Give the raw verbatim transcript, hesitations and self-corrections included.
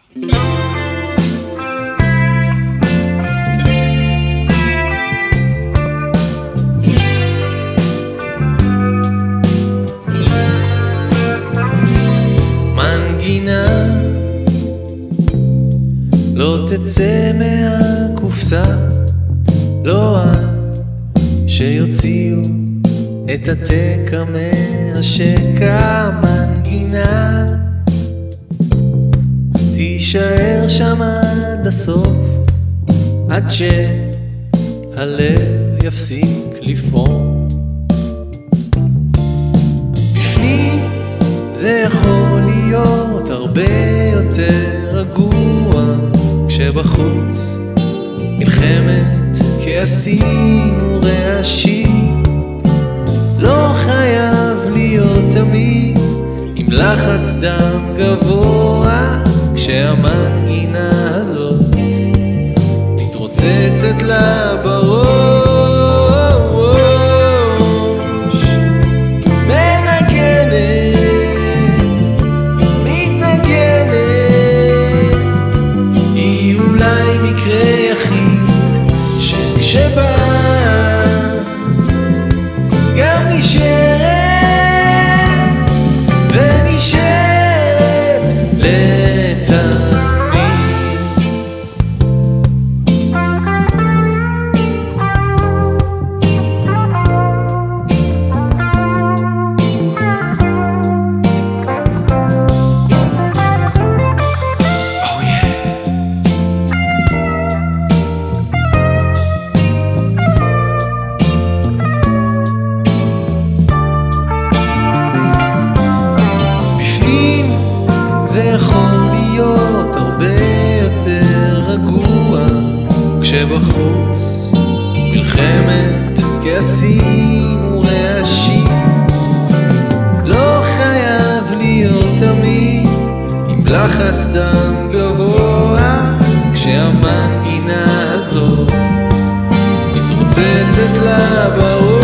מנגינה לא תצא מהקופסה, לא עד שיוציאו את התקע מהשקע. מנגינה תישאר שם עד הסוף, עד שהלב יפסיק לפעום. בפנים זה יכול להיות הרבה יותר רגוע, כשבחוץ מלחמת כעסים ורעשים. לא חייב להיות תמיד עם לחץ דם גבוה, כשהמנגינה הזאת מתרוצצת לה בראש. שבה גם נשארת ונשארת לתמיד. זה יכול להיות הרבה יותר רגוע, כשבחוץ מלחמת כעסים ורעשים. לא חייב להיות תמיד עם לחץ דם גבוה, כשהמנגינה הזאת מתרוצצת לה בראש.